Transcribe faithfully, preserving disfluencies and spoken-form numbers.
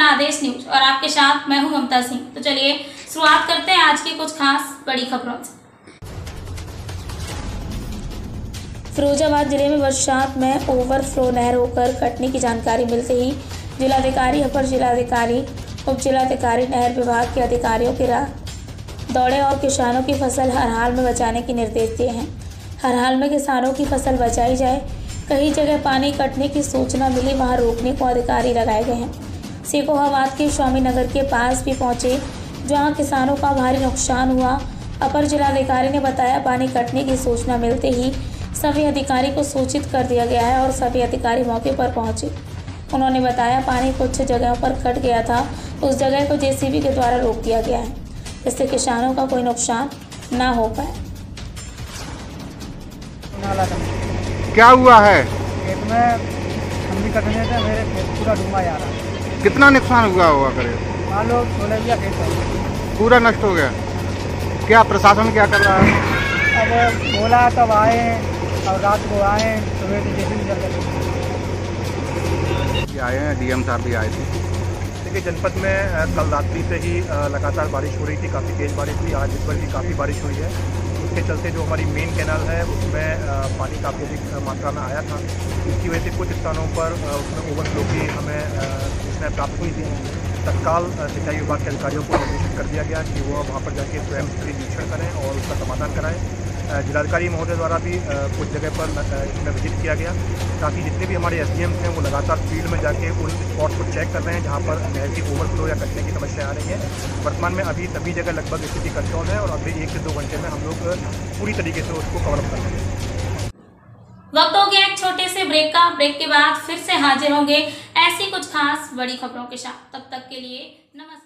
आदेश news और आपके साथ मैं हूं ममता सिंह। तो चलिए शुरुआत करते हैं आज की कुछ खास बड़ी खबरों से। फिरोजाबाद जिले में बरसात में ओवरफ्लो नहर होकर कटने की जानकारी मिलते ही जिलाधिकारी, अपर जिलाधिकारी, उप जिलाधिकारी, नहर विभाग के अधिकारियों के राह दौड़े और किसानों की फसल हर हाल में बचाने के निर्देश दिए हैं। हर हाल में किसानों की फसल बचाई जाए। कई जगह पानी कटने की सूचना मिली, वहां रोकने को अधिकारी लगाए गए हैं। सेकोहाबाद के स्वामी नगर के पास भी पहुंचे, जहां किसानों का भारी नुकसान हुआ। अपर जिलाधिकारी ने बताया, पानी कटने की सूचना मिलते ही सभी अधिकारी को सूचित कर दिया गया है और सभी अधिकारी मौके पर पहुंचे। उन्होंने बताया, पानी कुछ जगहों पर कट गया था, उस जगह को जेसीबी के द्वारा रोक दिया गया है, इससे किसानों का कोई नुकसान ना हो पाए। क्या हुआ है? खेत में हम कटने थे, मेरे खेत पूरा डूबा जा रहा है। कितना नुकसान हुआ होगा करीब? मान लो सोलह बिया खेत है, पूरा नष्ट हो गया। क्या प्रशासन क्या कर रहा है? अब बोला तब आए और रात को आए, सुबह से जैसे भी चल आए हैं, डीएम साहब भी आए थे। देखिए, जनपद में कल रात्रि से ही लगातार बारिश हो रही थी, काफ़ी तेज़ बारिश हुई। आज दिन भर भी काफ़ी बारिश हुई है। उसके चलते जो हमारी मेन कैनाल है उसमें पानी काफ़ी अधिक मात्रा में आया था। इसकी वजह से कुछ स्थानों पर उसमें ओवरफ्लो की हमें सूचनाएँ प्राप्त हुई थी। तत्काल सिंचाई विभाग के अधिकारियों को निर्देशित कर दिया गया कि वो वहाँ पर जाके स्वयं निरीक्षण करें और उसका समाधान कराएं। जिलाधिकारी महोदय द्वारा भी कुछ जगह पर इसमें विजिट किया गया, ताकि जितने भी हमारे एसडीएम्स हैं वो लगातार फील्ड में जाके उन स्पॉट को चेक कर रहे हैं जहाँ पर नहर की ओवरफ्लो या कटने की समस्या आ रही है। वर्तमान में अभी सभी जगह लगभग स्थिति कंट्रोल है और अगले एक से दो घंटे में हम लोग पूरी तरीके से उसको कवर अप कर लेंगे। वक्त हो गया एक छोटे से ब्रेक का। ब्रेक के बाद फिर से हाजिर होंगे ऐसी कुछ खास बड़ी खबरों के साथ। तब तक के लिए नमस्कार।